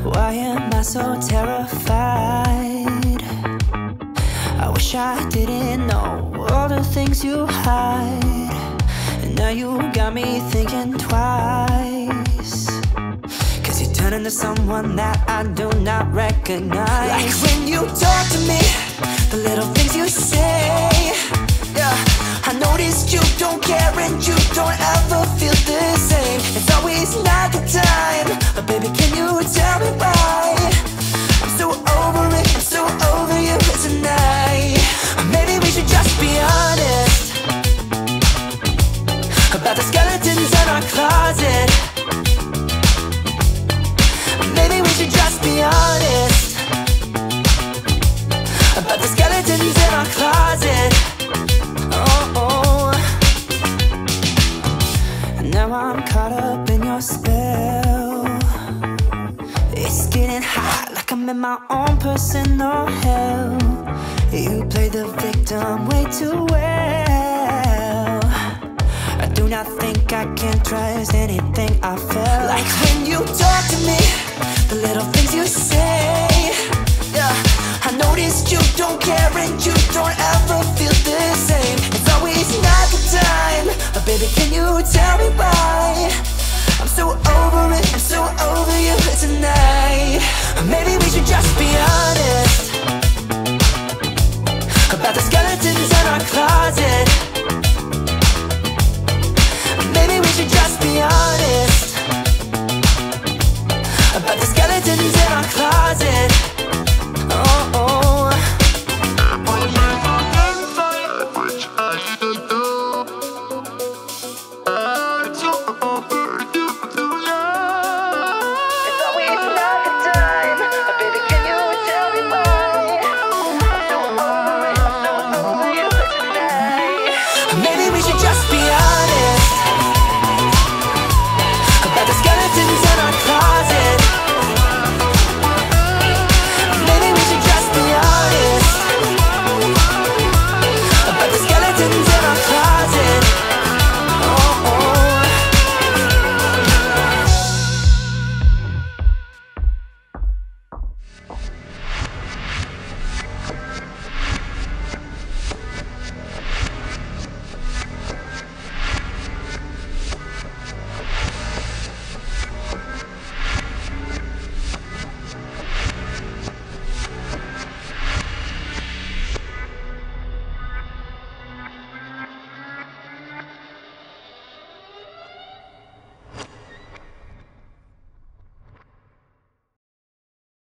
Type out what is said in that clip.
Why am I so terrified? I wish I didn't know all the things you hide. And now you got me thinking twice, 'cause you turn into someone that I do not recognize. Like when you talk to me, the little things you say, yeah, I noticed you don't care and you don't ever feel the same. It's always not the time, but baby, can you tell me why? I'm so over it, I'm so over you tonight. Maybe we should just be honest about the skeletons in our closet. Maybe we should just be honest about the skeletons in our closet. Now I'm caught up in your spell. It's getting hot, like I'm in my own personal hell. You play the victim way too well. I do not think I can trust anything I felt. Like when you talk to me, the little things you say, yeah, I noticed you don't care and you don't ever feel the same. It's always not the time, but baby, can you tell me why? I'm so over it, I'm so over you tonight.